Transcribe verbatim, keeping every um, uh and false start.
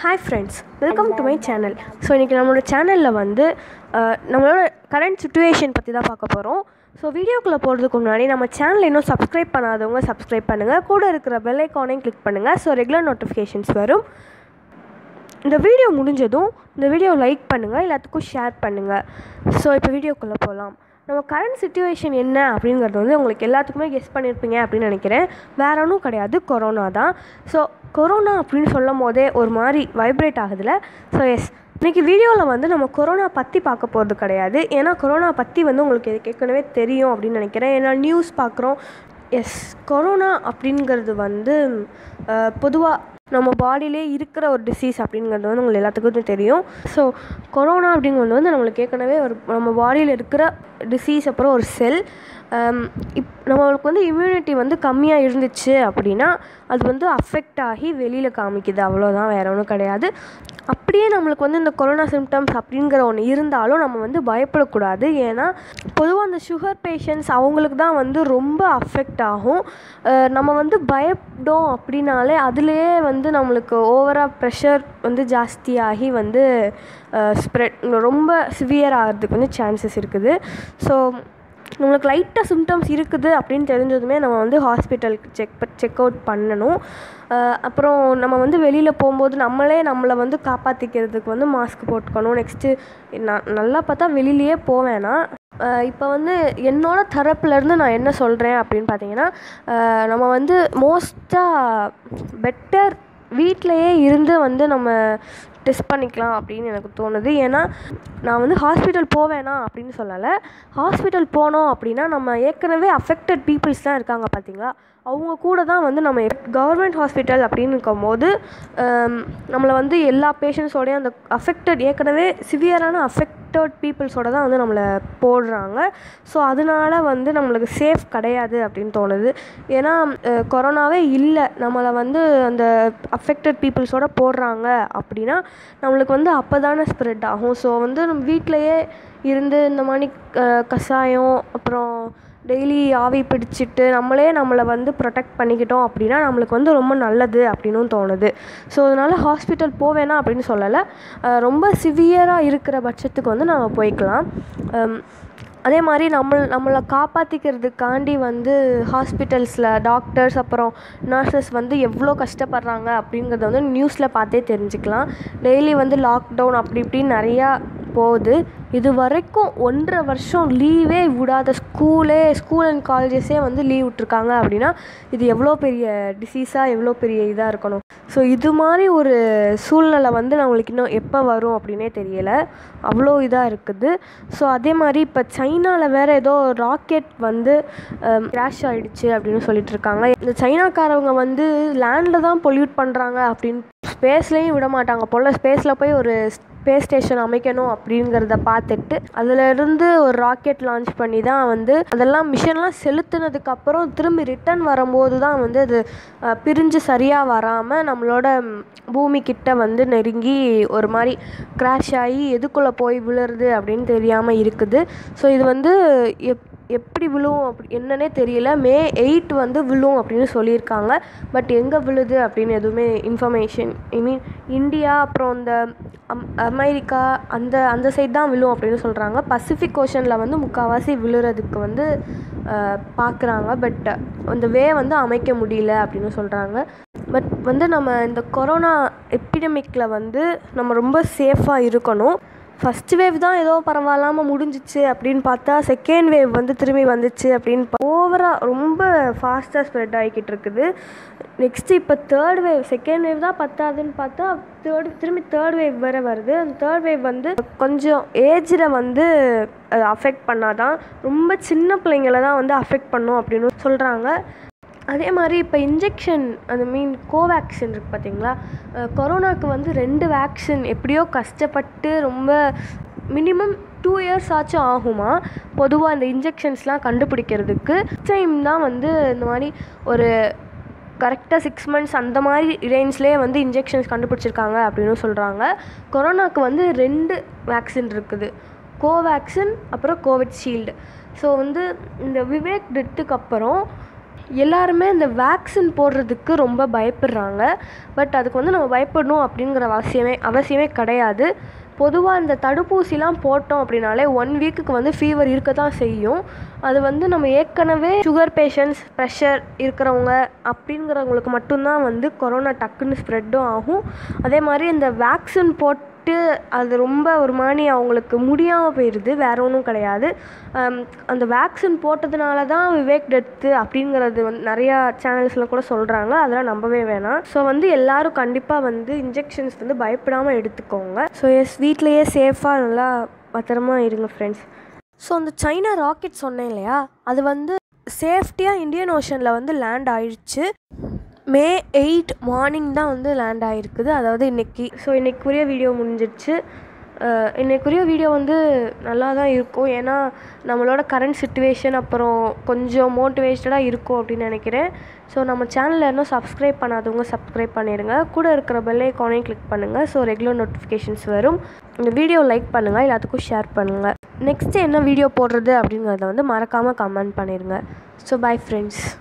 Hi friends, welcome to my channel. So இன்றைக்கி நம்மளோட சேனலில் வந்து நம்மளோட கரண்ட் சுச்சுவேஷன் பற்றி தான் பார்க்க போகிறோம். ஸோ வீடியோக்குள்ளே போகிறதுக்கு முன்னாடி நம்ம சேனல் இன்னும் சப்ஸ்கிரைப் பண்ணாதவங்க சப்ஸ்கிரைப் பண்ணுங்கள், கூட இருக்கிற பெல் ஐக்கானையும் கிளிக் பண்ணுங்கள். ஸோ ரெகுலர் நோட்டிஃபிகேஷன்ஸ் வரும். இந்த வீடியோ முடிஞ்சதும் இந்த வீடியோ லைக் பண்ணுங்கள், எல்லாத்துக்கும் ஷேர் பண்ணுங்கள். ஸோ இப்போ வீடியோக்குள்ளே போகலாம். நம்ம கரண்ட் சுச்சுவேஷன் என்ன அப்படிங்கிறது வந்து உங்களுக்கு எல்லாத்துக்குமே கெஸ் பண்ணியிருப்பீங்க அப்படின்னு நினைக்கிறேன். வேற ஒன்றும் கிடையாது, கொரோனா தான். ஸோ கொரோனா அப்படின்னு சொல்லும் போதே ஒரு மாதிரி வைப்ரேட் ஆகுதுல. ஸோ எஸ், இன்றைக்கி வீடியோவில் வந்து நம்ம கொரோனா பற்றி பார்க்க போகிறது கிடையாது. ஏன்னா கொரோனா பற்றி வந்து உங்களுக்கு ஏற்கனவே தெரியும் அப்படின்னு நினைக்கிறேன். ஏன்னா நியூஸ் பார்க்குறோம். எஸ், கொரோனா அப்படிங்கிறது வந்து பொதுவாக நம்ம பாடியிலே இருக்கிற ஒரு டிசீஸ் அப்படிங்கிறது வந்து உங்களுக்கு எல்லாத்துக்கும் தெரியும். ஸோ கொரோனா அப்படிங்கிறது வந்து நம்மளுக்கு ஏற்கனவே ஒரு நம்ம பாடியில் இருக்கிற டிசீஸ், அப்புறம் ஒரு செல். இப் நம்மளுக்கு வந்து இம்யூனிட்டி வந்து கம்மியாக இருந்துச்சு அப்படின்னா அது வந்து அஃபெக்ட் ஆகி வெளியில் காமிக்குது, அவ்வளோதான், வேறு ஒன்றும் கிடையாது. அப்படியே நம்மளுக்கு வந்து இந்த கொரோனா சிம்டம்ஸ் அப்படிங்கிற ஒன்று இருந்தாலும் நம்ம வந்து பயப்படக்கூடாது. ஏன்னா பொதுவாக அந்த சுகர் பேஷண்ட்ஸ் அவங்களுக்கு தான் வந்து ரொம்ப அஃபெக்ட் ஆகும். நம்ம வந்து பயப்படும் அப்படின்னாலே அதுலேயே வந்து நம்மளுக்கு ஓவராக ப்ரெஷர் வந்து ஜாஸ்தியாகி வந்து ஸ்ப்ரெட் ரொம்ப சிவியர் ஆகிறதுக்கு வந்து சான்சஸ் இருக்குது. ஸோ நம்மளுக்கு லைட்டாக சிம்டம்ஸ் இருக்குது அப்படின்னு தெரிஞ்சதுமே நம்ம வந்து ஹாஸ்பிட்டலுக்கு செக் செக் அவுட் பண்ணணும். அப்புறம் நம்ம வந்து வெளியில் போகும்போது நம்மளே நம்மளை வந்து காப்பாற்றிக்கிறதுக்கு வந்து மாஸ்க் போட்டுக்கணும். நெக்ஸ்ட்டு நான் நல்லா பார்த்தா வெளியிலையே போவேன்னா இப்போ வந்து என்னோடய தரப்புலேருந்து நான் என்ன சொல்கிறேன் அப்படின்னு பார்த்தீங்கன்னா, நம்ம வந்து மோஸ்ட்டாக பெட்டர் வீட்டிலையே இருந்து வந்து நம்ம டெஸ்ட் பண்ணிக்கலாம் அப்படின்னு எனக்கு தோணுது. ஏன்னா நான் வந்து ஹாஸ்பிட்டல் போவேனா அப்படின்னு சொல்லலை. ஹாஸ்பிட்டல் போனோம் அப்படின்னா நம்ம ஏற்கனவே அஃபெக்டட் பீப்புள்ஸ் தான் இருக்காங்க பார்த்தீங்களா, அவங்க கூட தான் வந்து நம்ம கவர்மெண்ட் ஹாஸ்பிட்டல் அப்படின்னு இருக்கும்போது நம்மளை வந்து எல்லா பேஷண்ட்ஸோடையும் அந்த அஃபெக்டட் ஏற்கனவே சிவியரான அஃபெக்டட் பீப்புள்ஸோட தான் வந்து நம்மளை போடுறாங்க. ஸோ அதனால வந்து நம்மளுக்கு சேஃப் கிடையாது அப்படின்னு தோணுது. ஏன்னா கொரோனாவே இல்லை, நம்மளை வந்து அந்த அஃபெக்டட் பீப்புள்ஸோட போடுறாங்க அப்படின்னா நம்மளுக்கு வந்து அப்போ தானே ஸ்ப்ரெட் ஆகும். ஸோ வந்து நம்ம வீட்டிலையே இருந்து இந்த மாதிரி கஷாயம் அப்புறம் டெய்லி ஆவி பிடிச்சிட்டு நம்மளே நம்மளை வந்து ப்ரொடெக்ட் பண்ணிக்கிட்டோம் அப்படின்னா நம்மளுக்கு வந்து ரொம்ப நல்லது அப்படின்னும் தோணுது. ஸோ அதனால் ஹாஸ்பிட்டல் போவேனா அப்படின்னு சொல்லலை. ரொம்ப சிவியராக இருக்கிற பட்சத்துக்கு வந்து நம்ம போய்க்கலாம். அதே மாதிரி நம்ம நம்மளை காப்பாற்றிக்கிறதுக்காண்டி வந்து ஹாஸ்பிட்டல்ஸில் டாக்டர்ஸ் அப்புறம் நர்சஸ் வந்து எவ்வளோ கஷ்டப்படுறாங்க அப்படிங்கிறத வந்து நியூஸில் பார்த்தே தெரிஞ்சுக்கலாம். டெய்லி வந்து லாக்டவுன் அப்படி இப்படின்னு நிறையா போகுது. இது வரைக்கும் ஒன்றரை வருஷம் லீவே விடாத ஸ்கூலே ஸ்கூல் அண்ட் காலேஜஸே வந்து லீவ் விட்ருக்காங்க அப்படின்னா இது எவ்வளோ பெரிய டிசீஸாக எவ்வளோ பெரிய இதாக இருக்கணும். ஸோ இது மாதிரி ஒரு சூழ்நிலை வந்து நம்மளுக்கு இன்னும் எப்போ வரும் அப்படின்னே தெரியலை, அவ்வளோ இதாக இருக்குது. ஸோ அதே மாதிரி இப்போ சைனாவில் வேறு ஏதோ ராக்கெட் வந்து கிராஷ் ஆகிடுச்சு அப்படின்னு சொல்லிட்டு இருக்காங்க. இந்த சைனாக்காரவங்க வந்து லேண்டில் தான் பொல்யூட் பண்ணுறாங்க அப்படின்னு ஸ்பேஸ்லேயும் விட மாட்டாங்க போல். ஸ்பேஸில் போய் ஒரு ஸ்பேஸ் ஸ்டேஷன் அமைக்கணும் அப்படிங்கிறத பார்த்துட்டு அதிலிருந்து ஒரு ராக்கெட் லான்ச் பண்ணி தான் வந்து அதெல்லாம் மிஷன்லாம் செலுத்தினதுக்கப்புறம் திரும்பி ரிட்டர்ன் வரும்போது தான் வந்து அது பிரிஞ்சு சரியாக வராமல் நம்மளோட பூமிக்கிட்ட வந்து நெருங்கி ஒரு மாதிரி கிராஷ் ஆகி எதுக்குள்ளே போய் விழுறது அப்படின்னு தெரியாமல் இருக்குது. ஸோ இது வந்து எப் எப்படி விழும் அப்படி என்னன்னே தெரியல. மே எயிட் வந்து விழும் அப்படின்னு சொல்லியிருக்காங்க. பட் எங்கே விழுது அப்படின்னு எதுவுமே இன்ஃபர்மேஷன், ஐ மீன் இந்தியா அப்புறம் இந்த அம் அமெரிக்கா அந்த அந்த சைட் தான் விழும் அப்படின்னு சொல்கிறாங்க. பசிபிக் ஓஷனில் வந்து முக்கால்வாசி விழுறதுக்கு வந்து பார்க்குறாங்க. பட் அந்த வே வந்து அமைக்க முடியல அப்படின்னு சொல்கிறாங்க. பட் வந்து நம்ம இந்த கொரோனா எபிடமிக்கில் வந்து நம்ம ரொம்ப சேஃபாக இருக்கணும். ஃபஸ்ட் வேவ் தான் ஏதோ பரவாயில்லாமல் முடிஞ்சிச்சு அப்படின்னு பார்த்தா செகண்ட் வேவ் வந்து திரும்பி வந்துச்சு அப்படின்னு ஓவராக ரொம்ப ஃபாஸ்ட்டாக ஸ்ப்ரெட் ஆகிக்கிட்டு இருக்குது. நெக்ஸ்ட்டு இப்போ தேர்ட் வேவ், செகண்ட் வேவ் தான் பத்தாதுன்னு பார்த்தா தேர்ட் திரும்பி தேர்ட் வேவ் வேறு வருது. அந்த தேர்ட் வேவ் வந்து கொஞ்சம் ஏஜில் வந்து அஃபெக்ட் பண்ணாதான், ரொம்ப சின்ன பிள்ளைங்கள தான் வந்து அஃபெக்ட் பண்ணும் அப்படின்னு சொல்கிறாங்க. அதே மாதிரி இப்போ இன்ஜெக்ஷன் அந்த மீன் கோவேக்சின் இருக்குது பார்த்தீங்களா, கொரோனாவுக்கு வந்து ரெண்டு வேக்சின் எப்படியோ கஷ்டப்பட்டு ரொம்ப மினிமம் டூ இயர்ஸ் ஆச்சும் ஆகுமா பொதுவாக இந்த இன்ஜெக்ஷன்ஸ்லாம் கண்டுபிடிக்கிறதுக்கு. டைம் தான் வந்து இந்த மாதிரி ஒரு கரெக்டாக சிக்ஸ் மந்த்ஸ் அந்த மாதிரி ரேஞ்ச்லேயே வந்து இன்ஜெக்ஷன்ஸ் கண்டுபிடிச்சிருக்காங்க அப்படின்னு சொல்கிறாங்க. கொரோனாவுக்கு வந்து ரெண்டு வேக்சின் இருக்குது, கோவேக்சின் அப்புறம் கோவிட்ஷீல்டு. ஸோ வந்து இந்த விவேக் டெத்துக்கு அப்புறம் எல்லாருமே இந்த வேக்சின் போடுறதுக்கு ரொம்ப பயப்படுறாங்க. பட் அதுக்கு வந்து நம்ம பயப்படணும் அப்படிங்கிற அவசியமே அவசியமே கிடையாது. பொதுவாக இந்த தடுப்பூசிலாம் போட்டோம் அப்படின்னாலே ஒன் வீக்குக்கு வந்து ஃபீவர் இருக்க தான் செய்யும். அது வந்து நம்ம ஏற்கனவே சுகர் பேஷண்ட்ஸ், ப்ரெஷர் இருக்கிறவங்க அப்படிங்கிறவங்களுக்கு மட்டும்தான் வந்து கொரோனா டக்குன்னு ஸ்ப்ரெட்டும் ஆகும். அதே மாதிரி இந்த வேக்சின் போட்டு அது ரொம்ப ஒரு மாதிரி அவங்களுக்கு முடியாமல் போயிடுது, வேறு ஒன்றும் கிடையாது. அந்த வேக்சின் போட்டதுனால தான் விவேக் டெத்து அப்படிங்கிறது வந்து நிறையா சேனல்ஸில் கூட சொல்கிறாங்க. அதெல்லாம் நம்பவே வேணாம். ஸோ வந்து எல்லோரும் கண்டிப்பாக வந்து இன்ஜெக்ஷன்ஸ் வந்து பயப்படாமல் எடுத்துக்கோங்க. ஸோ எஸ் வீட்லேயே சேஃபாக நல்லா பத்திரமா இருங்க ஃப்ரெண்ட்ஸ். ஸோ அந்த சைனா ராக்கெட் சொன்னேன் இல்லையா, அது வந்து சேஃப்டியாக இந்தியன் ஓஷனில் வந்து லேண்ட் ஆயிடுச்சு. மே எயிட் மார்னிங் தான் வந்து லேண்ட் ஆகிருக்குது, அதாவது இன்றைக்கி. ஸோ இன்றைக்குரிய வீடியோ முடிஞ்சிடுச்சு. இன்றைக்குரிய வீடியோ வந்து நல்லா தான் இருக்கும், ஏன்னா நம்மளோட கரண்ட் சுச்சுவேஷன் அப்புறம் கொஞ்சம் மோட்டிவேட்டடாக இருக்கும் அப்படின்னு நினைக்கிறேன். ஸோ நம்ம சேனலில் இன்னும் சப்ஸ்கிரைப் பண்ணாதவங்க சப்ஸ்கிரைப் பண்ணிடுங்க. கூட இருக்கிற பெல் ஐகானையும் கிளிக் பண்ணுங்கள். ஸோ ரெகுலர் நோட்டிஃபிகேஷன்ஸ் வரும். இந்த வீடியோ லைக் பண்ணுங்கள், எல்லாத்துக்கும் ஷேர் பண்ணுங்கள். நெக்ஸ்ட்டு என்ன வீடியோ போடுறது அப்படிங்கிறத வந்து மறக்காமல் கமெண்ட் பண்ணிடுங்க. So bye friends.